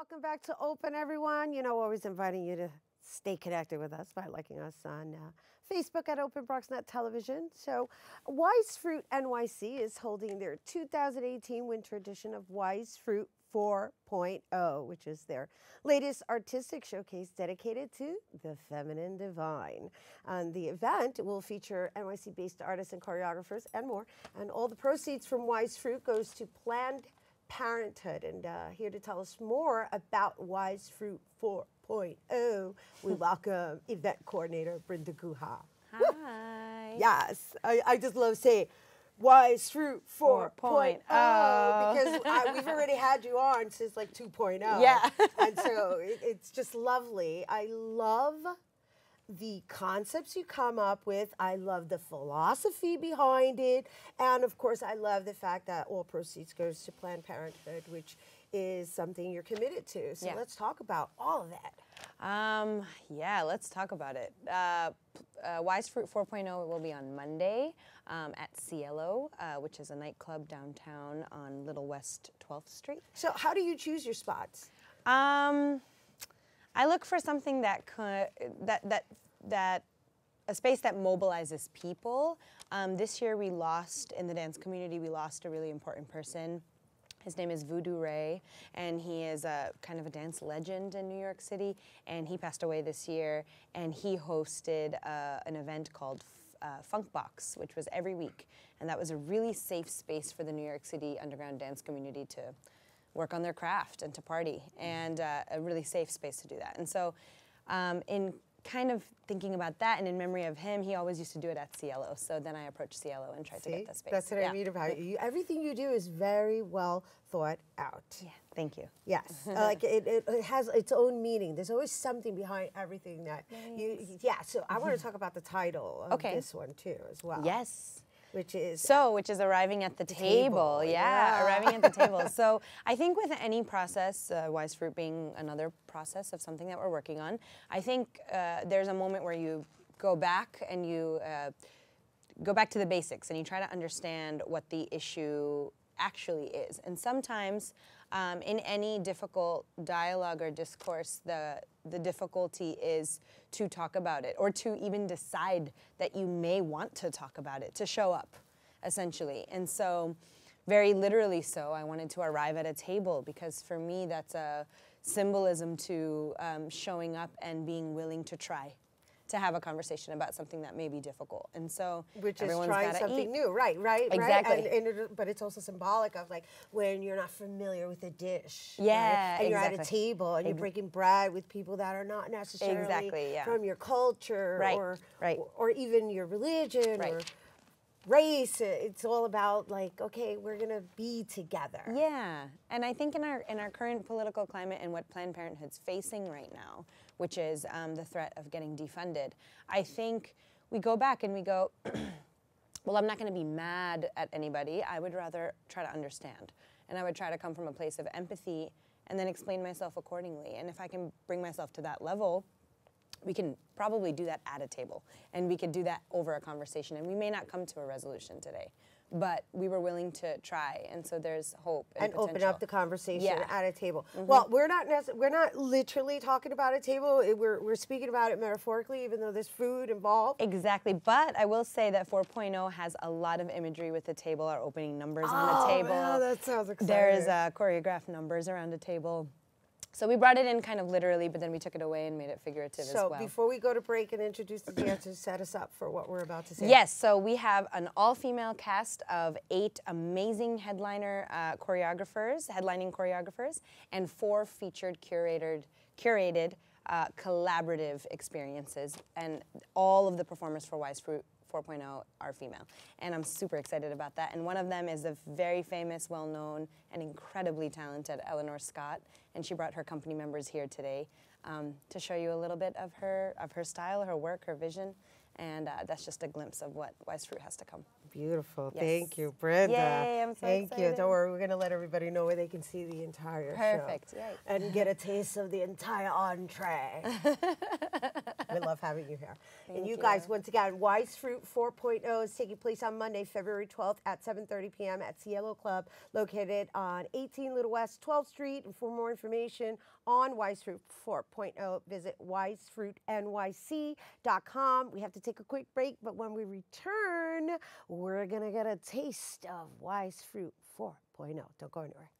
Welcome back to Open, everyone. You know, always inviting you to stay connected with us by liking us on Facebook at Open BronxNet Television. So Wise Fruit NYC is holding their 2018 winter edition of Wise Fruit 4.0, which is their latest artistic showcase dedicated to the feminine divine. The event will feature NYC-based artists and choreographers and more, and all the proceeds from Wise Fruit goes to Planned Parenthood. And here to tell us more about Wise Fruit 4.0, we welcome event coordinator Brinda Guha. Hi. Yes, I just love saying Wise Fruit 4.0 because we've already had you on since like 2.0. Yeah. And so it's just lovely. I love the concepts you come up with. I love the philosophy behind it. And of course, I love the fact that all proceeds goes to Planned Parenthood, which is something you're committed to. So let's talk about all of that. Yeah, let's talk about it. Wise Fruit 4.0 will be on Monday at Cielo, which is a nightclub downtown on Little West 12th Street. So how do you choose your spots? I look for something that a space that mobilizes people. This year we lost, in the dance community, we lost a really important person. His name is Voodoo Ray, and he is a kind of a dance legend in New York City, and he passed away this year, and he hosted an event called Funk Box, which was every week, and that was a really safe space for the New York City underground dance community to work on their craft and to party, and a really safe space to do that. And so in kind of thinking about that and in memory of him, he always used to do it at Cielo. So then I approached Cielo and tried to get that space. That's what I mean about you. Everything you do is very well thought out. Yeah, thank you. Yes, like it has its own meaning. There's always something behind everything that you, so I want to talk about the title of this one too as well. Yes. Which is arriving at the table. Yeah, arriving at the table. So I think with any process, Wise Fruit being another process of something that we're working on, I think there's a moment where you go back and you go back to the basics and you try to understand what the issue actually is. And sometimes in any difficult dialogue or discourse, the difficulty is to talk about it or to even decide that you may want to talk about it, to show up, essentially. And so, very literally so, I wanted to arrive at a table because for me that's a symbolism to showing up and being willing to try to have a conversation about something that may be difficult. And so which is trying something new, right? Exactly. But it's also symbolic of like when you're not familiar with a dish. Yeah, right? And you're at a table and you're breaking bread with people that are not necessarily from your culture or even your religion or race. It's all about like, okay, we're gonna be together. Yeah, and I think in our current political climate and what Planned Parenthood's facing right now, which is the threat of getting defunded, I think we go back and we go, well, I'm not gonna be mad at anybody. I would rather try to understand. And I would try to come from a place of empathy and then explain myself accordingly. And if I can bring myself to that level, we can probably do that at a table, and we could do that over a conversation, and we may not come to a resolution today, but we were willing to try, and so there's hope and potential. Open up the conversation at a table. Well, we're not literally talking about a table. We're speaking about it metaphorically, even though there's food involved. Exactly, but I will say that 4.0 has a lot of imagery with the table. Our opening numbers on the table. Oh, that sounds exciting. There's choreographed numbers around a table. So we brought it in kind of literally, but then we took it away and made it figurative as well. So before we go to break and introduce the dancers, set us up for what we're about to say. Yes, so we have an all-female cast of 8 amazing headlining choreographers, and 4 featured curated collaborative experiences, and all of the performers for Wise Fruit 4.0 are female, and I'm super excited about that. And one of them is the very famous, well-known, and incredibly talented Eleanor Scott, and she brought her company members here today to show you a little bit of her style, her work, her vision, and that's just a glimpse of what Wise Fruit has to come. Beautiful. Yes. Thank you, Brenda. Yay, I'm so Thank you. excited. Don't worry, we're going to let everybody know where they can see the entire Perfect. show. Yay. And get a taste of the entire entree. We love having you here. And you guys, once again, Wise Fruit 4.0 is taking place on Monday, February 12th at 7:30 p.m. at Cielo Club, located on 18 Little West 12th Street. And for more information on Wise Fruit 4.0, visit wisefruitnyc.com. We have to take a quick break, but when we return, we're going to get a taste of Wise Fruit 4.0. Don't go anywhere.